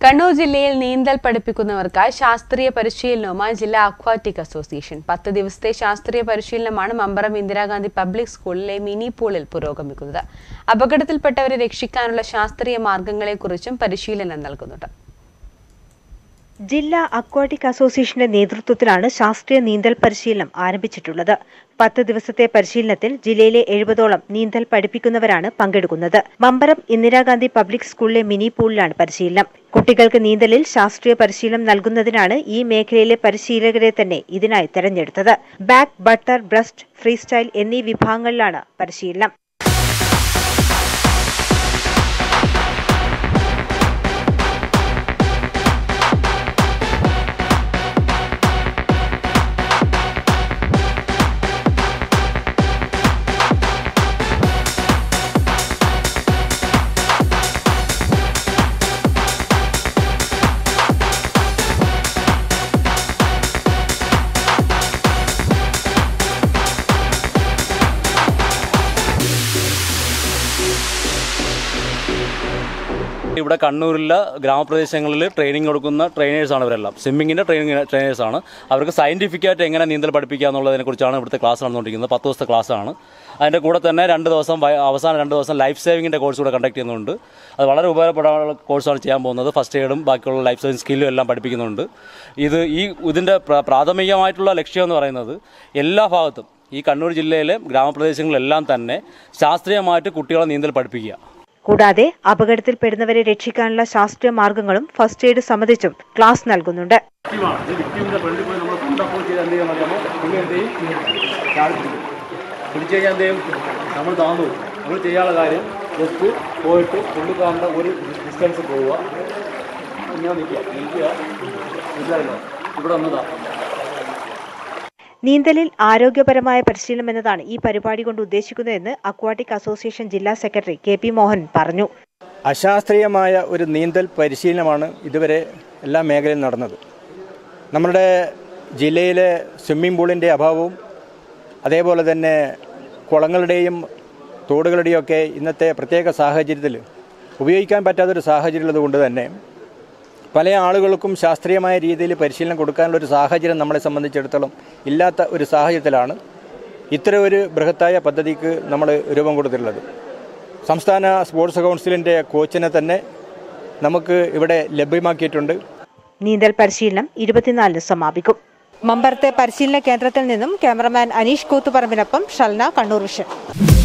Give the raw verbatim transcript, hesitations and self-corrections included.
Kannur ജില്ലയിൽ നീന്തൽ പഠിപ്പിക്കുന്നവർക്കായി ശാസ്ത്രീയ പരിശീലനവുമായി ജില്ലാ അക്വാറ്റിക് അസോസിയേഷൻ പത്ത് ദിവസത്തെ ശാസ്ത്രീയ പരിശീലനമാണ് മമ്പറം ഇന്ദിരാഗാന്ധി പബ്ലിക് സ്കൂളിലെ മിനി പൂളിൽ പുരോഗമിക്കുന്നത്. അപകടത്തിൽപ്പെട്ടവരെ രക്ഷിക്കാനുള്ള ശാസ്ത്രീയ മാർഗ്ഗങ്ങളെക്കുറിച്ചും പരിശീലനം നൽകുന്നുണ്ട്. ജില്ലാ അക്വാറ്റിക് അസോസിയേഷന്റെ നേതൃത്വത്തിലാണ് ശാസ്ത്രീയ നീന്തൽ പരിശീലനം ആരംഭിച്ചിട്ടുള്ളത്. പത്ത് ദിവസത്തെ പരിശീലനത്തിൽ ജില്ലയിലെ എഴുപതോളം നീന്തൽ പഠിപ്പിക്കുന്നവരാണ് പങ്കെടുക്കുന്നത്. മമ്പറം ഇന്ദിരാഗാന്ധി പബ്ലിക് സ്കൂളിലെ മിനി പൂളിലാണ് പരിശീലനം. കുട്ടികൾക്ക് നീന്തലിൽ ശാസ്ത്രീയ പരിശീലനം നൽകുന്നതിനാണ് ഈ മേഖലയിലെ പരിശീലകരെ തന്നെ ഇതിനായി തെരഞ്ഞെടുത്തത്. Back, butter, breast, freestyle എന്നീ വിഭാഗങ്ങളിലാണ് പരിശീലനം. ഇവിടെ കണ്ണൂരിലെ ഗ്രാമപ്രദേശങ്ങളിൽ ട്രെയിനിങ് കൊടുക്കുന്ന ട്രെയിനേഴ്സാണ് ഇവരെല്ലാം. സ്വിമ്മിങ്ങിൻ്റെ ട്രെയിനിങ് ട്രെയിനേഴ്സാണ്. അവർക്ക് സയൻറ്റിഫിക്കായിട്ട് എങ്ങനെ നീന്തൽ പഠിപ്പിക്കുക എന്നുള്ളതിനെക്കുറിച്ചാണ് ഇവിടുത്തെ ക്ലാസ് നടന്നുകൊണ്ടിരിക്കുന്നത്. പത്ത് ദിവസത്തെ ക്ലാസ്സാണ്. അതിൻ്റെ കൂടെ തന്നെ രണ്ട് ദിവസം അവസാനം രണ്ട് ദിവസം ലൈഫ് സേവിങ്ങിൻ്റെ കോഴ്സ് കൂടെ കണ്ടക്ട് ചെയ്യുന്നുണ്ട്. അത് വളരെ ഉപകാരപ്പെടാനുള്ള കോഴ്സാണ് ചെയ്യാൻ പോകുന്നത്. ഫസ്റ്റ് എയ്ഡും ബാക്കിയുള്ള ലൈഫ് സേവിങ് സ്കില്ലും എല്ലാം പഠിപ്പിക്കുന്നുണ്ട്. ഇത് ഈ ഇതിൻ്റെ പ്രാഥമികമായിട്ടുള്ള ലക്ഷ്യം എന്ന് പറയുന്നത് എല്ലാ ഭാഗത്തും ഈ കണ്ണൂർ ജില്ലയിലെ ഗ്രാമപ്രദേശങ്ങളിലെല്ലാം തന്നെ ശാസ്ത്രീയമായിട്ട് കുട്ടികളെ നീന്തൽ പഠിപ്പിക്കുക. കൂടാതെ അപകടത്തിൽപ്പെടുന്നവരെ രക്ഷിക്കാനുള്ള ശാസ്ത്രീയ മാർഗങ്ങളും ഫസ്റ്റ് എയ്ഡ് സംബന്ധിച്ചും ക്ലാസ് നൽകുന്നുണ്ട്. നമ്മൾ താന്നു നമ്മൾ ചെയ്യാനുള്ള കാര്യം ജസ്റ്റ് പോയിട്ട് പുള്ളിക്കാരൻ്റെ ഒരു ഡിസ്റ്റൻസ് പോവുക, ഇങ്ങനെ നിൽക്കുക നിൽക്കുക ഇല്ലല്ലോ ഇവിടെ വന്നതാ. നീന്തലിൽ ആരോഗ്യപരമായ പരിശീലനം എന്നതാണ് ഈ പരിപാടി കൊണ്ട് ഉദ്ദേശിക്കുന്നതെന്ന് അക്വാറ്റിക് അസോസിയേഷൻ ജില്ലാ സെക്രട്ടറി കെ പി മോഹൻ പറഞ്ഞു. അശാസ്ത്രീയമായ ഒരു നീന്തൽ പരിശീലനമാണ് ഇതുവരെ എല്ലാ മേഖലയിലും നടന്നത്. നമ്മുടെ ജില്ലയിലെ സ്വിമ്മിംഗ് പൂളിൻ്റെ അഭാവവും അതേപോലെ തന്നെ കുളങ്ങളുടെയും തോടുകളുടെയും ഒക്കെ ഇന്നത്തെ പ്രത്യേക സാഹചര്യത്തിൽ ഉപയോഗിക്കാൻ പറ്റാത്തൊരു സാഹചര്യം കൊണ്ട് തന്നെ പല ആളുകൾക്കും ശാസ്ത്രീയമായ രീതിയിൽ പരിശീലനം കൊടുക്കാനുള്ളൊരു സാഹചര്യം നമ്മളെ സംബന്ധിച്ചിടത്തോളം ഇല്ലാത്ത ഒരു സാഹചര്യത്തിലാണ് ഇത്തരം ഒരു ബൃഹത്തായ പദ്ധതിക്ക് നമ്മൾ രൂപം കൊടുത്തിട്ടുള്ളത്. സംസ്ഥാന സ്പോർട്സ് കൗൺസിലിൻ്റെ കോച്ചിനെ തന്നെ നമുക്ക് ഇവിടെ ലഭ്യമാക്കിയിട്ടുണ്ട്. നീന്തൽ പരിശീലനം ഇരുപത്തിനാലിന് സമാപിക്കും. മമ്പറത്തെ പരിശീലന കേന്ദ്രത്തിൽ നിന്നും ക്യാമറമാൻ അനീഷ് കൂത്തുപറമ്പിനൊപ്പം ഷൽന, കണ്ണൂർ വിഷൻ.